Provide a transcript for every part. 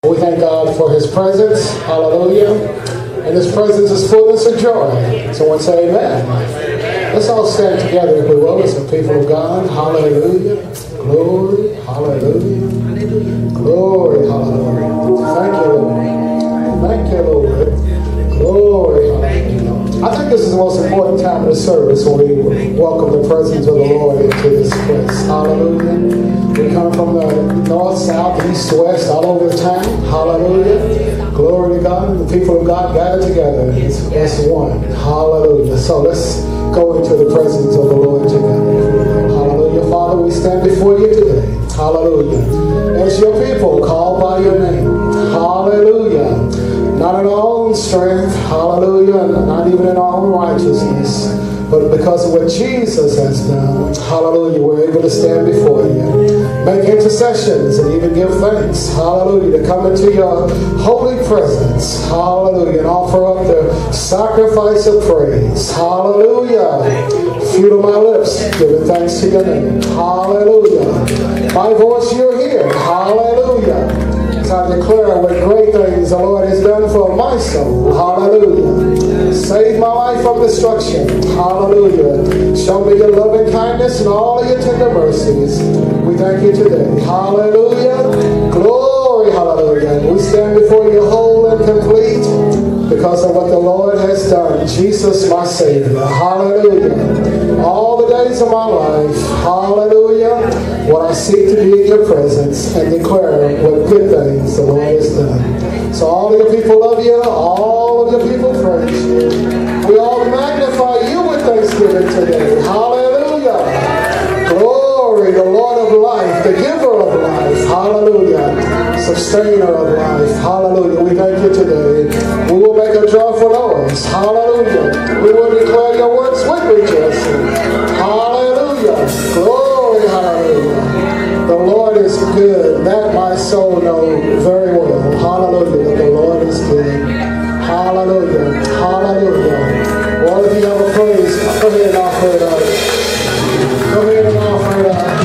We thank God for His presence. Hallelujah. And His presence is fullness of joy. Someone say amen. Let's all stand together, if we will, as the people of God. Hallelujah. Glory. Hallelujah. Glory. Hallelujah. Thank you, Lord. Thank you, Lord. Glory. Hallelujah. I think this is the most important time of the service when we welcome the presence of the Lord into this place. Hallelujah. We come from the north, south, east, west, all over the town. Hallelujah. Glory to God. And the people of God gather together as one. Hallelujah. So let's go into the presence of the Lord together. Hallelujah. Father, we stand before you today. Hallelujah. As your people called by your name. Hallelujah. Not in our own strength. Hallelujah. Not even in our own righteousness. But because of what Jesus has done, hallelujah, we're able to stand before you, make intercessions, and even give thanks, hallelujah, to come into your holy presence, hallelujah, and offer up the sacrifice of praise, hallelujah. Fruit of my lips, giving thanks to your name, hallelujah. My voice, you're here, hallelujah. I declare what great things the Lord has done for my soul. Hallelujah. Save my life from destruction. Hallelujah. Show me your loving kindness and all of your tender mercies. We thank you today. Hallelujah. Glory. Hallelujah. We stand before you whole and complete because of what the Lord has done. Jesus, my Savior. Hallelujah. All the days of my life. Hallelujah. What I seek to be in your presence and declare what good things the Lord has done. So all of your people love you. All of your people praise you. We all magnify you with thanksgiving today. Hallelujah. Glory, the Lord of life, the giver of life. Hallelujah. Sustainer of life. Hallelujah. We thank you today. We will make a joyful noise. Hallelujah. We will declare your works with rejoicing. Hallelujah. Glory. Hallelujah. The Lord is good. That my soul knows very well. Hallelujah. The Lord is good. Hallelujah. Hallelujah. Well, if you have a praise, go ahead and offer it up. Go ahead and offer it up.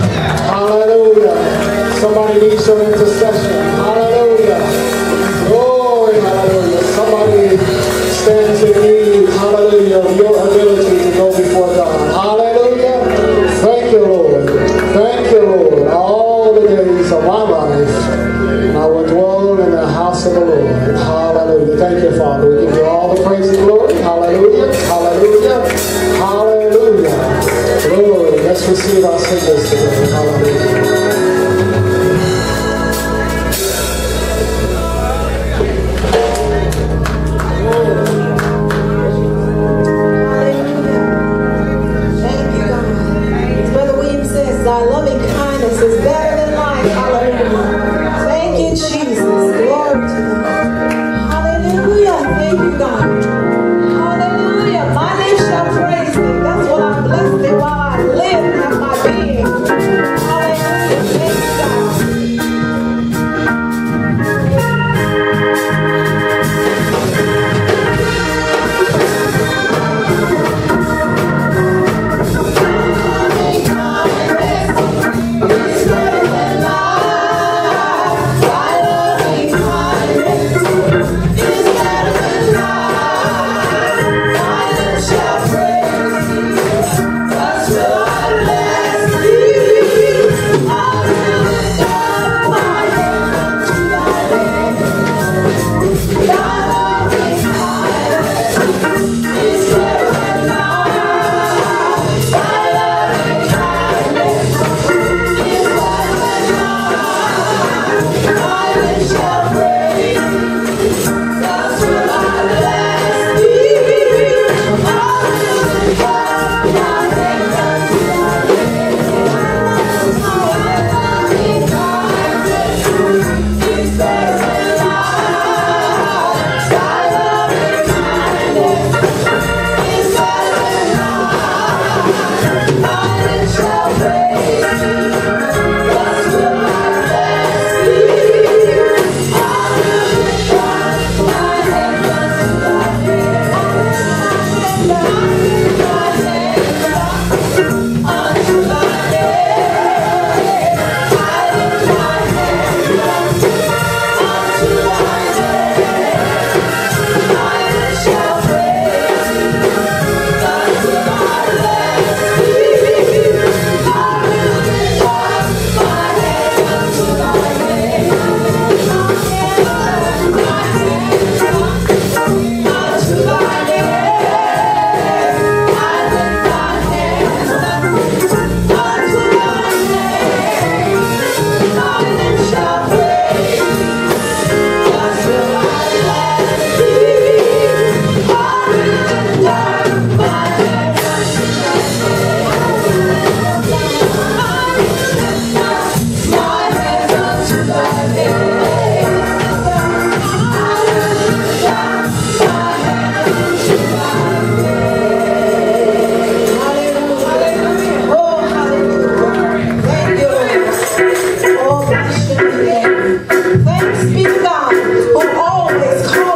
Hallelujah. Somebody needs your intercession. Hallelujah. Glory. Hallelujah. Somebody stands in need. Hallelujah. Of your ability to go before God. Hallelujah. Thank you, Lord. Thank you, Lord. All the days of my life, and I will dwell in the house of the Lord. Hallelujah. Thank you, Father. We give you all the praise and glory. Hallelujah. Hallelujah. Hallelujah. Glory. Let's receive our singers today. Hallelujah. Thanks be to God who always calls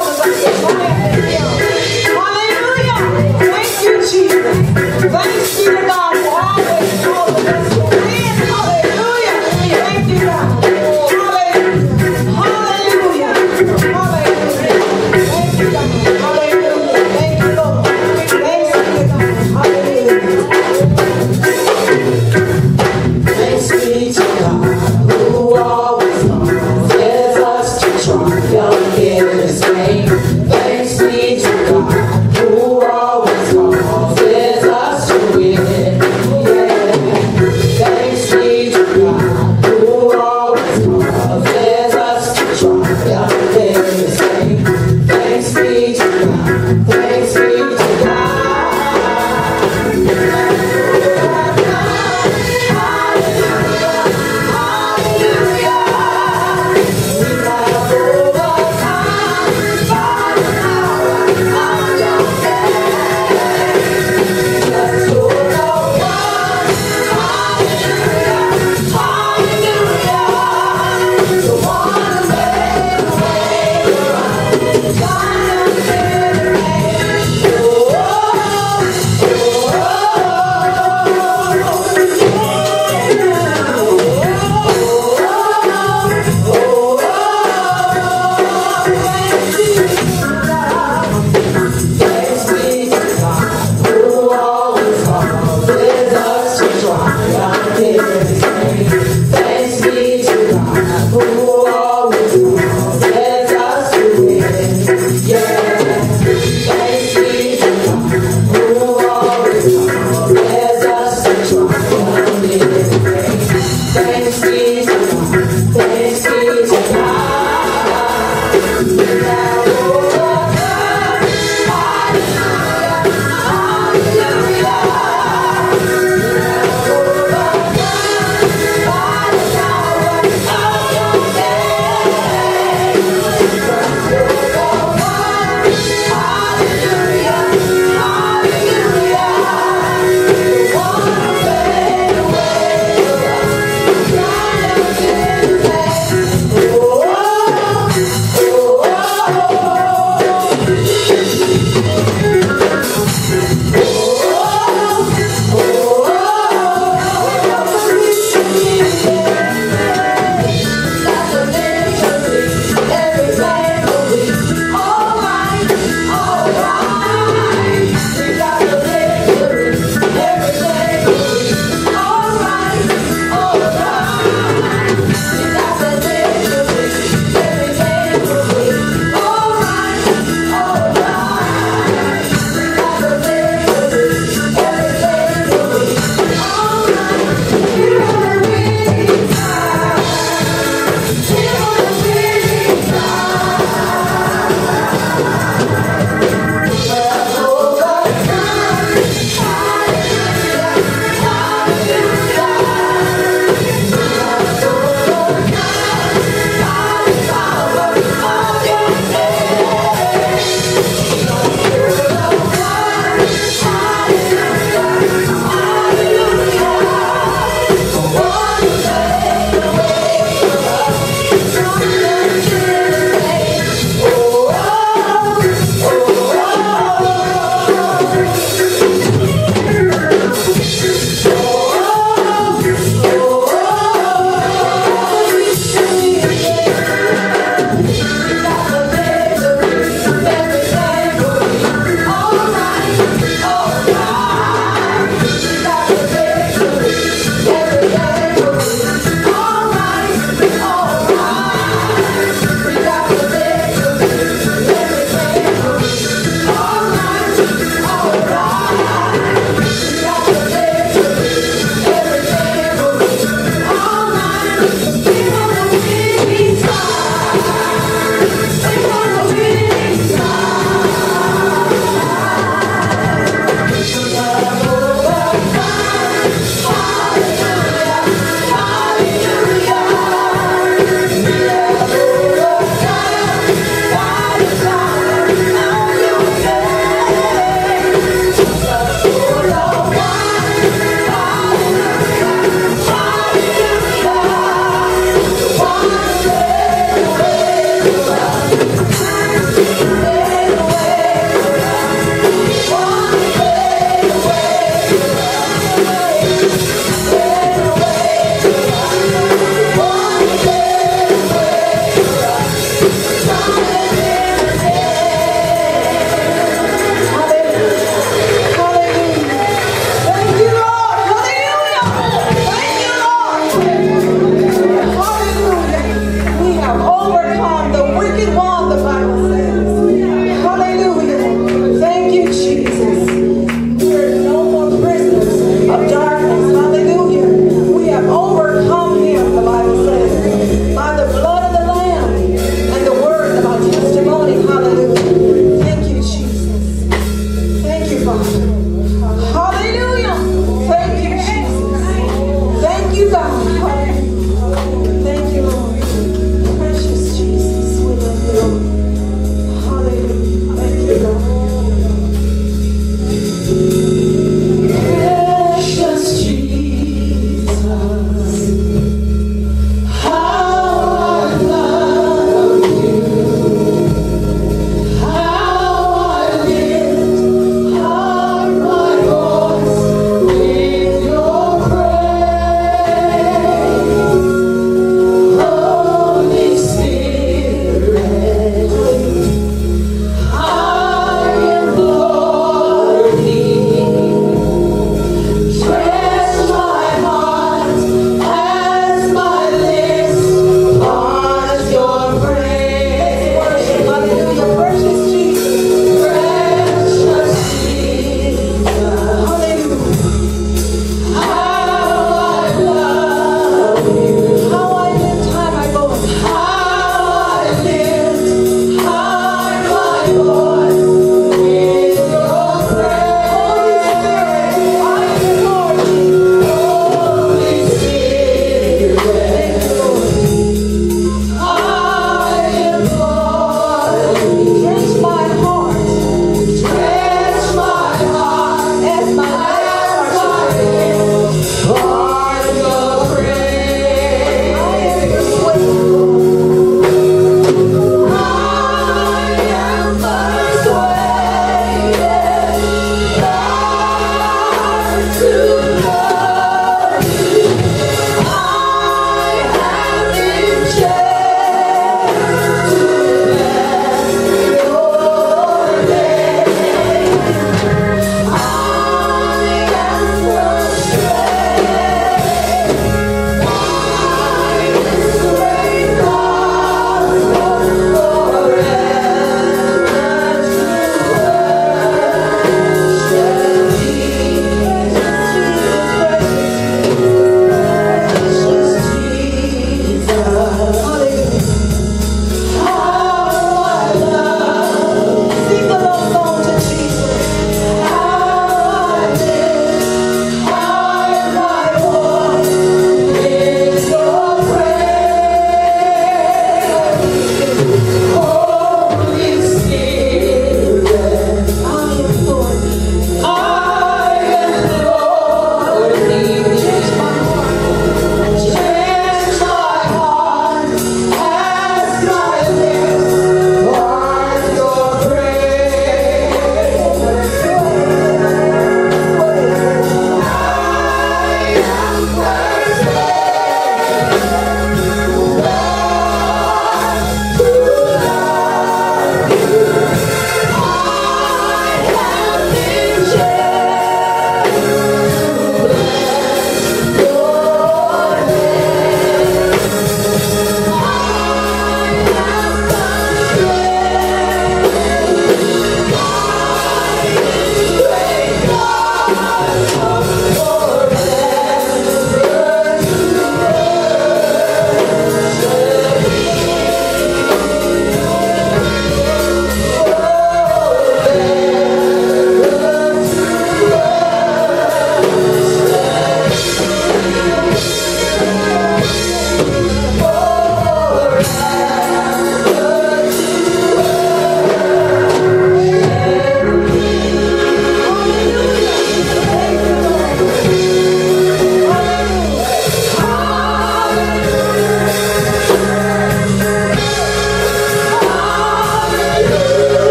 By the blood of the Lamb and the word of our testimony.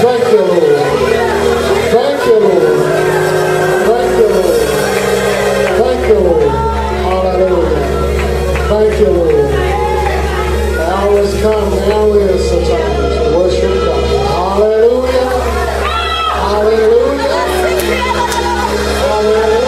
Thank you, Lord. Thank you, Lord. Thank you, Lord. Thank you, Lord. Hallelujah. Thank you, Lord. The hour has come. The hour is the time to worship God. Hallelujah. Hallelujah. Hallelujah.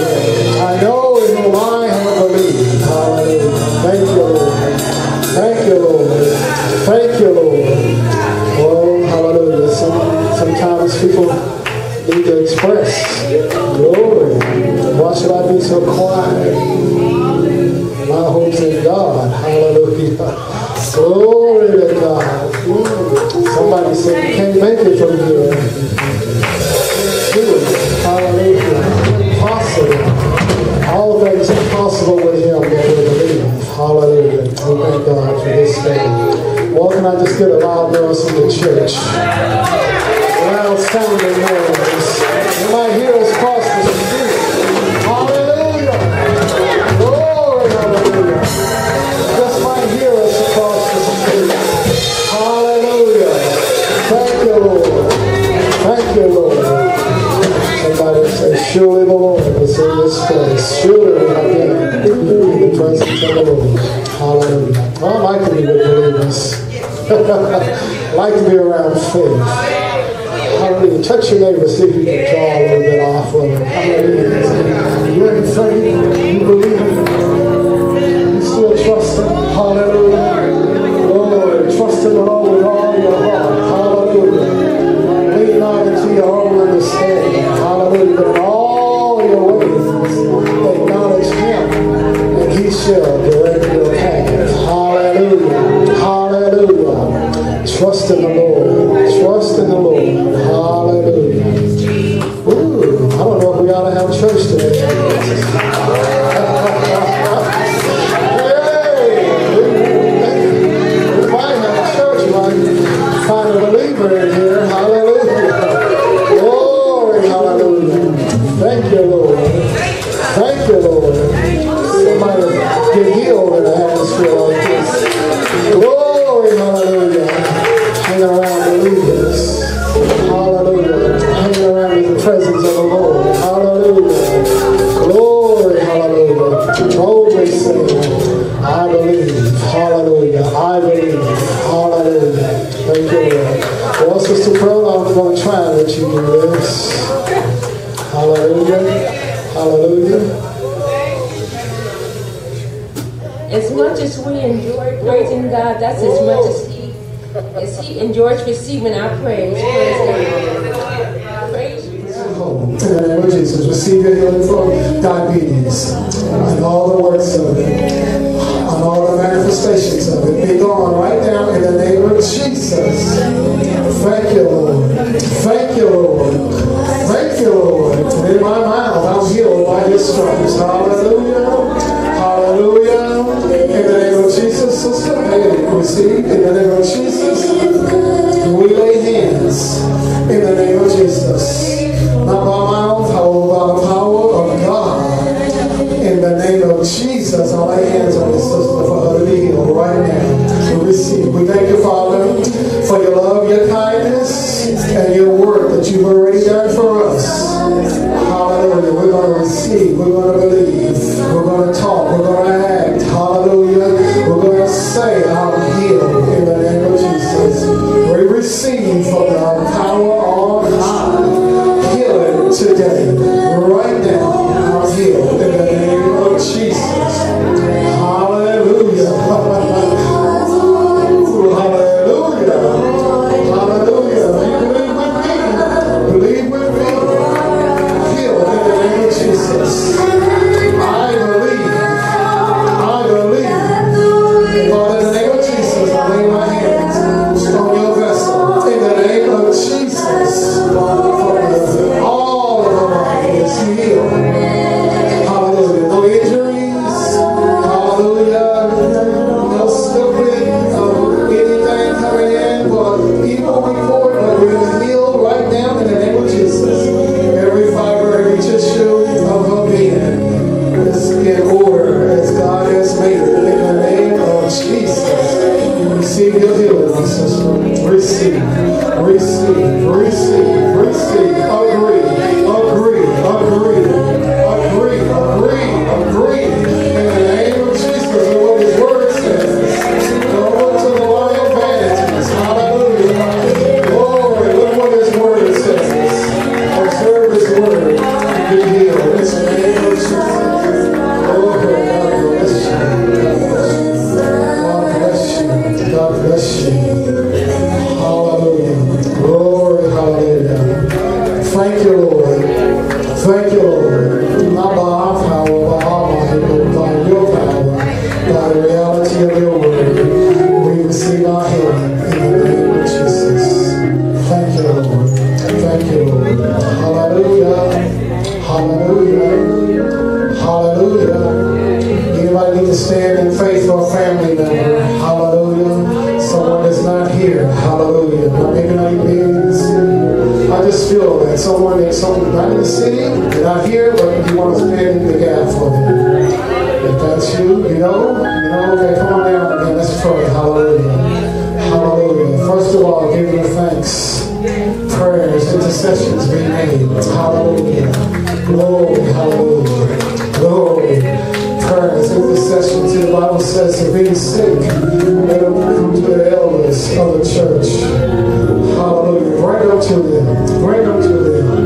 Thank you, Lord. Thank you, Lord. Oh, hallelujah. Sometimes people need to express glory. Why should I be so quiet? My hope's in God. Hallelujah. Glory to God. Somebody said you can't make it from here. Do it. Hallelujah. Possible. All things are possible with him that we believe. Hallelujah. We thank God for this day. Well, can I just get a loud noise from the church? Loud sounding noise. You might hear us cross the street. Hallelujah. Glory, hallelujah. Just might hear us across the street. Hallelujah. Thank you, Lord. Thank you, Lord. Somebody say, surely the Lord is in this place. Surely we have been in the presence of the Lord. Hallelujah. Well, I like to be with believers. I like to be around faith. Hallelujah. Touch your neighbor, see if you can draw a little bit off of them. Hallelujah. You're in faith. You believe it. You still trust him. Hallelujah. Lord, trust in the Lord with all your heart. Hallelujah. Lean not into your own understanding. Hallelujah. But in all your ways, acknowledge him, and he shall direct your path. Hallelujah. Hallelujah. Trust in the Lord. Trust in the Lord. Hallelujah. Ooh, I don't know if we ought to have church today. We might have church, might find a believer in here. Hallelujah. Glory, hallelujah. Thank you, Lord. Thank you, Lord. Somebody get healed in an atmosphere like this. Glory, hallelujah. Hang around believers. Hallelujah. Hanging around in the presence of the Lord. Hallelujah. Glory, hallelujah. Boldly say, I believe. Hallelujah. I believe. Hallelujah. Thank you, Lord. Well, Sister Pearl, I'm going to try and let you do this. Hallelujah. Hallelujah. As much as we enjoy praising God, that's as much as he enjoys receiving our praise. Praise God. Praise you. In the name of Jesus, receive your healing from diabetes and all the works of it, and all the manifestations of it. Be gone right now in the name of Jesus. Thank you, Lord. Thank you, Lord. Thank you, Lord. And in my mouth, I'm healed by his stripes. Hallelujah. Hallelujah. In the name of Jesus, sister, receive. In the name of Jesus, we lay hands. In the name of Jesus. Not by my own power, by the power of God. In the name of Jesus, I lay hands on this sister for her to be healed right now. To receive. We thank you, Father, for your love, your kindness, and your work that you've already done for us. Hallelujah. We're going to receive. We're going to believe. We're going to talk. We're going to act. Hallelujah. We're going to say, I'm healed in the name of Jesus. We receive from the power on high. Healing today. Right now. I'm healed in the name of Jesus. Hallelujah. Hallelujah. Hallelujah. Believe with me. Healed in the name of Jesus. I believe. I believe. Lord, in the name of Jesus, I lay my hands on your vessel. In the name of Jesus. All of the body is healed. Hallelujah. No injuries. Hallelujah. No slipping of anything coming in for evil report, but we're healed right now in the name of Jesus. Every fiber, every tissue of her being is in order as God has made it. In the name of Jesus. You receive your healing, my sister. Receive. Receive. Receive. Receive. Agree. Agree. Agree. Agree. Agree. Agree. In the name of Jesus, and what his word says. Don't look to the line of vanities. Hallelujah. Glory. Look what his word says. Observe his word. Be healed. In the name of Jesus. Glory. God bless you. God bless you. God bless you. Bless you. Hallelujah. Glory, hallelujah. Thank you, Lord. Thank you, Lord. Not by our power, by our might, but by your power, by the reality of your word. We receive our healing in the name of Jesus. Thank you, Lord. Thank you, Lord. Hallelujah. Hallelujah. Hallelujah. Anybody need to stand in faith for a family member? Hallelujah. Someone that's not here. Hallelujah. Now, maybe not even in the city. I just feel that someone that's not in the city, they're not here, but you want to stand in the gap for them. If that's you, okay, come on down again. Let's pray. Hallelujah. Hallelujah. First of all, give you thanks. Prayers, intercessions be made. Hallelujah. Glory, hallelujah. Glory. Prayers, intercessions. The Bible says to be sick, let them come to the elders of the church. Hallelujah. Bring them to them. Bring them to them.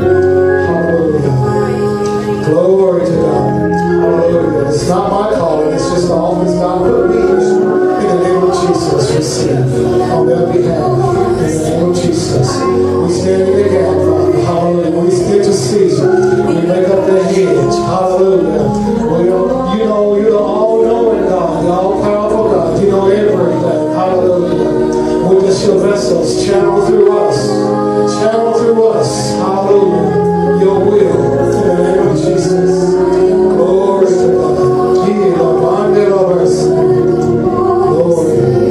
Hallelujah. Glory to God. Hallelujah. It's not my calling, it's just the office God put me in. In the name of Jesus, receive on their behalf. In the name of Jesus. We stand in the gap, Father. Hallelujah. We intercede. We make up the hedge. Hallelujah. You're all-knowing God. You're all-powerful God. You know everything. Hallelujah. We're just your vessels. Channel through us. Channel through us. Hallelujah. Your will. In the name of Jesus. Glory to God. He abundant of us. Glory.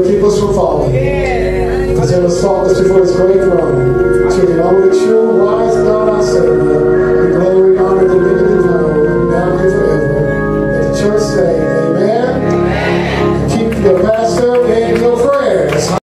Before his great throne, to the only true, wise